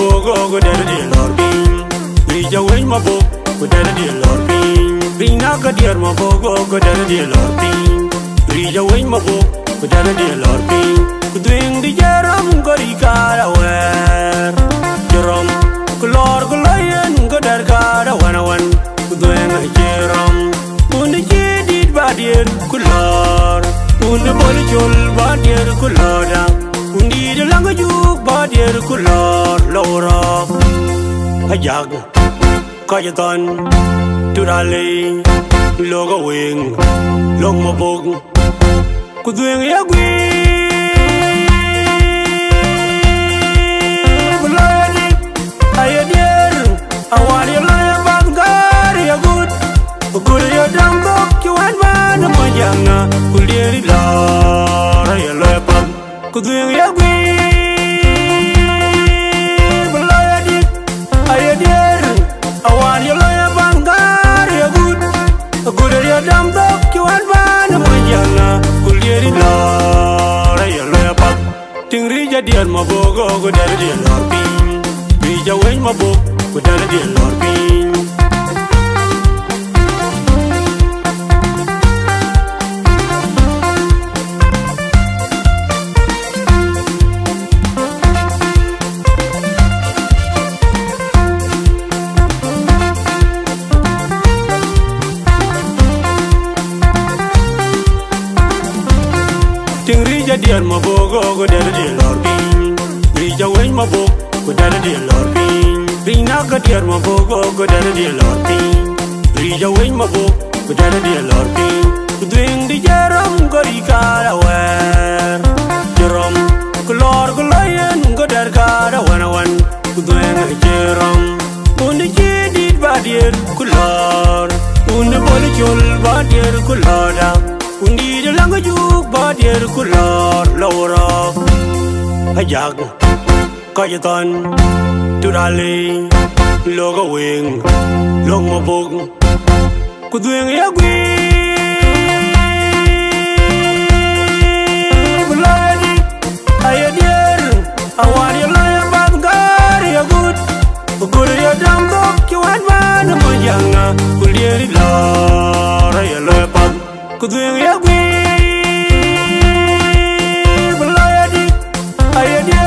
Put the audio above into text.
Mabok go der di Loor pin Rija wen Mabok go der di Loor pin Rina ka der Mabok go der di Loor pin Rija wen Mabok go der di Loor pin Kudwing di jaram go di kara wer Jaram kulor kuloyen go der kara wan Kudwing di jaram Undi jidid badir kulor Undi boli jol badir kuloda Undi de langa juk badir kulor Loora Hayag Kajaton Turali Loga wing Long Mabok Kudwing yagwi Kulodi Ayadir Awali laya bangar yagut Kuli yadam bok Kiwan mana majanga Kulieri Loor Ayaloepam Kudwing yagwi Kulodi Ayadir Awali laya bangar yagut Kuli yadam bok Kiwan mana majanga Kulieri Loor Ayaloepam Ting rija diar Mabok go der di Loor pin Rija wen Mabok go der di Loor pin Ting rija diar Mabok go der di Loor pin Rija wen Mabok go der di Loor pin Rina ka diar Mabok go der di Loor pin Rija wen Mabok go der di Loor pin Kudwing di jaram go di kara wer Jaram kulor kuloyen go der kara wan Kudwing di jaram Undi jidid badir kulor Undi boli jol badir kuloda Undi de langa juk badir kulor Loora Hayag Kajaton Turali Loga wing Long Mabok Kudwing yagwi Kulodi Ayadir Awali laya bangar yagut Kuli yadam bok Kiwan mana majanga Kulieri Loor Ayaloepam Kudwing yagwi Kulodi Ayadir